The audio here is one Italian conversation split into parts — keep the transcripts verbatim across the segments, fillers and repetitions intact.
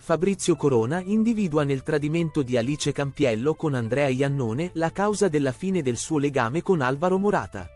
Fabrizio Corona individua nel tradimento di Alice Campiello con Andrea Iannone la causa della fine del suo legame con Alvaro Morata.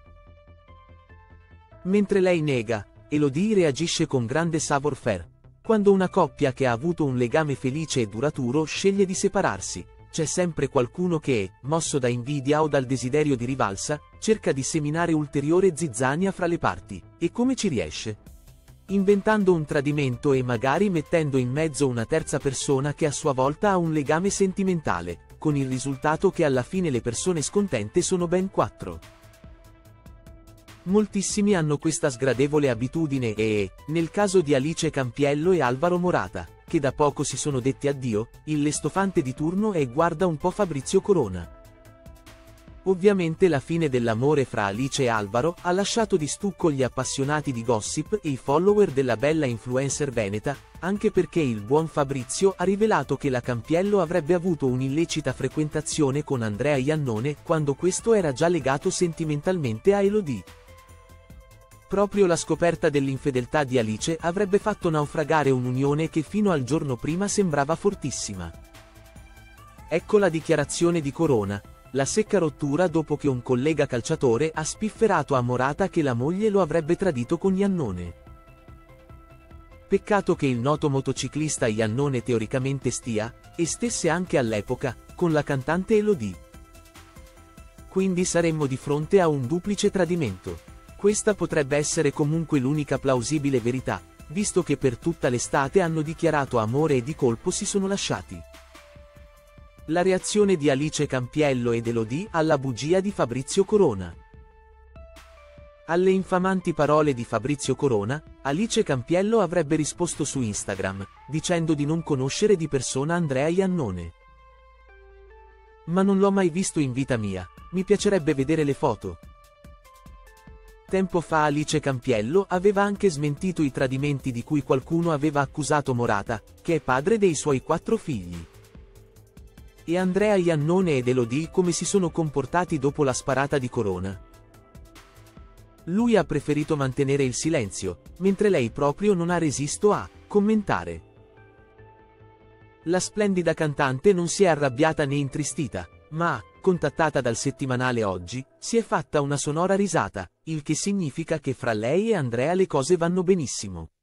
Mentre lei nega, Elodie reagisce con grande savoir-faire. Quando una coppia che ha avuto un legame felice e duraturo sceglie di separarsi, c'è sempre qualcuno che, mosso da invidia o dal desiderio di rivalsa, cerca di seminare ulteriore zizzania fra le parti. E come ci riesce? Inventando un tradimento e magari mettendo in mezzo una terza persona che a sua volta ha un legame sentimentale, con il risultato che alla fine le persone scontente sono ben quattro. Moltissimi hanno questa sgradevole abitudine e, nel caso di Alice Campiello e Alvaro Morata, che da poco si sono detti addio, il lestofante di turno è guarda un po' Fabrizio Corona. Ovviamente la fine dell'amore fra Alice e Alvaro ha lasciato di stucco gli appassionati di gossip e i follower della bella influencer veneta, anche perché il buon Fabrizio ha rivelato che la Campiello avrebbe avuto un'illecita frequentazione con Andrea Iannone quando questo era già legato sentimentalmente a Elodie. Proprio la scoperta dell'infedeltà di Alice avrebbe fatto naufragare un'unione che fino al giorno prima sembrava fortissima. Ecco la dichiarazione di Corona. La secca rottura dopo che un collega calciatore ha spifferato a Morata che la moglie lo avrebbe tradito con Iannone. Peccato che il noto motociclista Iannone teoricamente stia, e stesse anche all'epoca, con la cantante Elodie. Quindi saremmo di fronte a un duplice tradimento. Questa potrebbe essere comunque l'unica plausibile verità, visto che per tutta l'estate hanno dichiarato amore e di colpo si sono lasciati. La reazione di Alice Campiello ed Elodie alla bugia di Fabrizio Corona. Alle infamanti parole di Fabrizio Corona, Alice Campiello avrebbe risposto su Instagram, dicendo di non conoscere di persona Andrea Iannone. Ma non l'ho mai visto in vita mia, mi piacerebbe vedere le foto. Tempo fa Alice Campiello aveva anche smentito i tradimenti di cui qualcuno aveva accusato Morata, che è padre dei suoi quattro figli. E Andrea Iannone ed Elodie come si sono comportati dopo la sparata di Corona? Lui ha preferito mantenere il silenzio, mentre lei proprio non ha resisto a commentare. La splendida cantante non si è arrabbiata né intristita, ma, contattata dal settimanale Oggi, si è fatta una sonora risata, il che significa che fra lei e Andrea le cose vanno benissimo.